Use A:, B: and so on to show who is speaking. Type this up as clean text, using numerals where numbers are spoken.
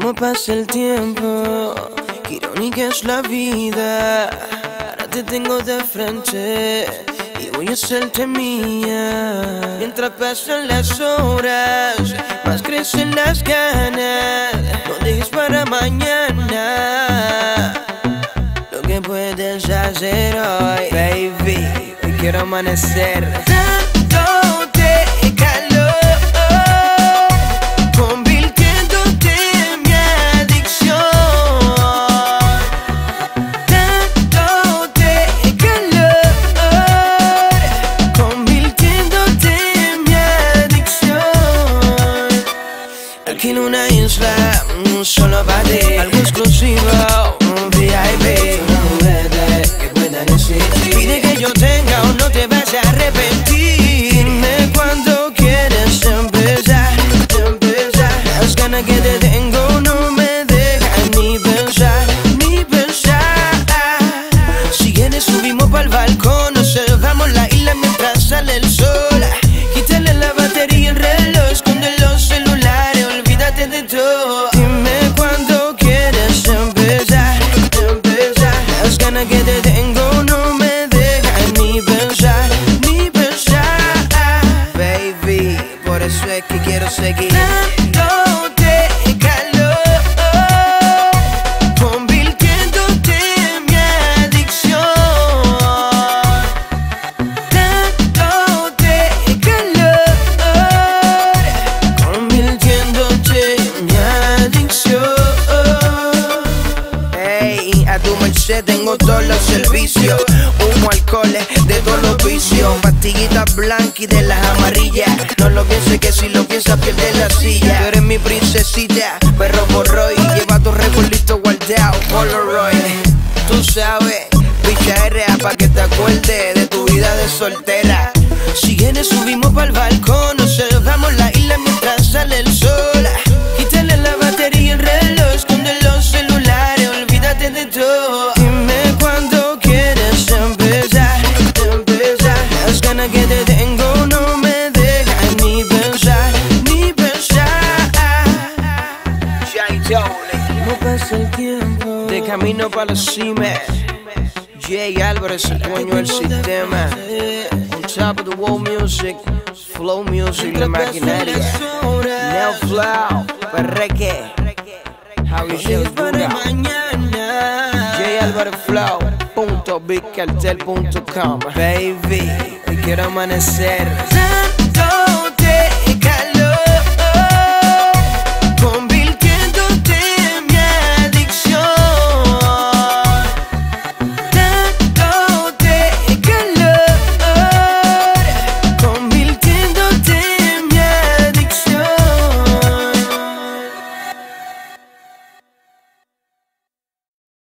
A: Cómo pasa el tiempo, qué irónica es la vida. Ahora te tengo de frente y voy a hacerte mía. Mientras pasan las horas, más crecen las ganas. No dejes para mañana lo que puedes hacer hoy. Baby, hoy quiero amanecer dándote calor, convirtiéndote en mi adicción. Dándote calor, convirtiéndote en mi adicción. Alquilo una isla solo para ti, algo exclusivo, un VIP. Pide que yo tenga o no te vas a arrepentir. Dime cuando quieres empezar. Las ganas que te tengo no me dejan ni pensar. Si quieres subimos pa'l balcón, observamos la isla mientras sale el sol. Quítale la batería, el reloj, esconde los celulares, olvídate de todo. Dime cuando quieres empezar. Las ganas que te tengo no me dejan ni pensar. Baby, por eso es que quiero seguir dándote calor, convirtiéndote en mi adicción. Dándote calor, convirtiéndote en mi adicción. Hey, a tu merced tengo todos los servicios. Humo, alcoholes, de todos los vicios. Pastillitas blancas y de las amarillas. No lo pienses que si lo piensas pierdes la silla. Tú eres mi princesita, perro borroy. Lleva tu recuerdito guardado, Polaroid. Tú sabes, bicharrea pa' que te acuerdes de tu vida de soltera. Si quieres subimos pa'l balcón, observamos la isla mientras sale el sol. Quítale la batería, el reloj, esconde los celulares, olvídate de todo. Dime cuando quieres empezar. Las ganas que te tengo no me dejan ni pensar. No pasa el tiempo, de camino para la cima. Jay Álvarez, el dueño del sistema. On top of the world music, flow music, la maquinaria. Now flow, perreque. How you feel para mañana. Jay Álvarez Flow.bigcartel.com. Baby, hoy quiero amanecer dándote